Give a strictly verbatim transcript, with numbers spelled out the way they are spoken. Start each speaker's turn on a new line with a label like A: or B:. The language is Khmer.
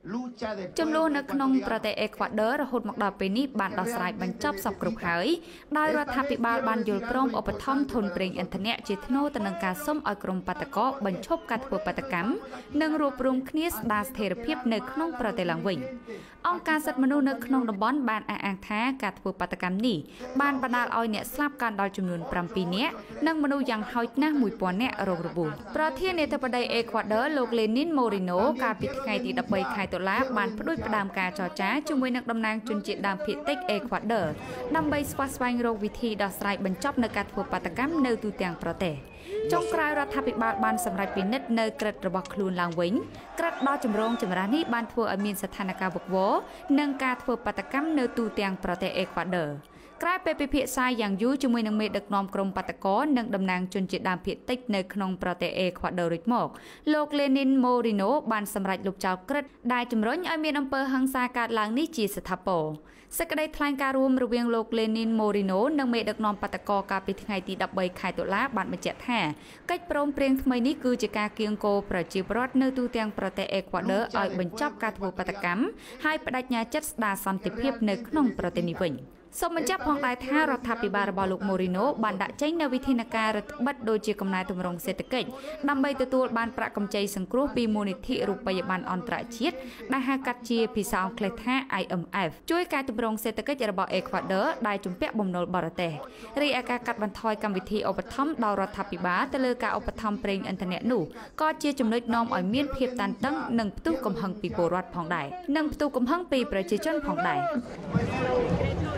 A: ចំនួននៅក្នុងប្រទេសអេក្វាដ័ររហូតមកដល់ពេលនេះបានដោះស្រាយបញ្ចប់សពគ្រប់ហើយដោយរដ្ឋាភិបាលបានយល់ព្រមឧបត្ថម្ភធនប្រេងឥន្ធនៈជាថ្នូរទៅនឹងការសុំឲ្យក្រុមបាតកោបញ្ឈប់ការធ្វើបាតកម្មនិងរួបរวมគ្នាស្ដារស្ថិរភាពនៅក្នុងប្រទេសឡើងវិញអង្គការសិទ្ធិមនុស្សនៅក្នុងតំបន់បានអះអាងថាការធ្វើបាតកម្មនេះបានបណ្ដាលឲ្យអ្នកស្លាប់កាន់ដល់ចំនួនប្រាំពីរនាក់និងមនុស្សយ៉ាងហោចណាស់មួយពាន់នាក់រងរបួសប្រធានាធិបតីអេក្វាដ័រលោកលេនីនម៉ូរីណូកាលពីថ្ងៃទីដប់បីខែតុលាបានផ្ដួចផ្ដើមការចរចាជាមួយនឹងតំណាងជនជាតិដើមភាគតិចអេក្វាដ័រដើម្បីស្វះស្វែងរកវិធីដោះស្រាយបញ្ចប់នៅការធ្វើបាតកម្មនៅទូទាំងប្រទេសចុងក្រោយរដ្ឋាភិបាលបានសម្រេចពិនិត្យនៅក្រិតរបស់ខ្លួនឡើងវិញក្រិតដ៏ចម្រូងចម្រាសនេះបានធ្វើឲ្យមានស្ថានភាពវឹកវរនិងការធ្វើបាតកម្មនៅទូទាំងប្រទេសអេក្វាដ័រក្រោយពេលពិភាក្សាយ៉ាងយូរជាមួយនឹងមេដឹកនាំក្រុមបាតកោនិងតំណាងជនជាតិដើមភាគតិចនៅក្នុងប្រទេសអេក្វាដ័ររួចមកលោកលេនីនម៉ូរីណូបានសម្រេចលុបចោលក្រិតដែលជំរុញឲ្យមានអំពើហិង្សាកើតឡើងនេះជាស្ថាពរសេចក្តីថ្លែងការណ៍រួមរវាងលោកលេនីនម៉ូរីណូនិងមេដឹកនាំបាតកោកាលពីថ្ងៃទីដប់បីខែតុលាបានបញ្ជាក់ថាកិច្ចព្រមព្រៀងថ្មីនេះគឺជាការគៀងគរប្រជាពលរដ្ឋនៅទូទាំងប្រទេសអេក្វាដ័រឲ្យបញ្ចប់ការធ្វើបាតកម្មហើយបដិញ្ញាចិត្តស្ដារសន្តិភាពនៅក្នុងប្រទេសនេះវិញសូមបញ្ជាក់ផងដែរថារដ្ឋាភិបាលរបស់លោកម៉ូរីណូបានដាក់ចេញនូវវិធានការរដ្ឋបិទដូចជាកំណែទម្រង់សេដ្ឋកិច្ចដើម្បីទទួលបានប្រាក់កម្ចីសង្គ្រោះពីមូលនិធិរូបិយប័ណ្ណអន្តរជាតិដែលហៅកាត់ជាភាសាអង់គ្លេសថា I M F ជួយការទម្រង់សេដ្ឋកិច្ចរបស់អេក្វាដ័រដែលជំពាក់បំណុលបរទេសរីឯការកាត់បន្ថយកម្មវិធីឧបត្ថម្ភដល់រដ្ឋាភិបាលទៅលើការឧបត្ថម្ភប្រេងឥន្ធនៈនោះក៏ជាចំណុចនាំឲ្យមានភាពតានតឹងនិងផ្ទុះកំហឹងពីពលរដ្ឋផងដែរនិងផ្ទុះកំហឹងពីប្រជាជនផងដែរ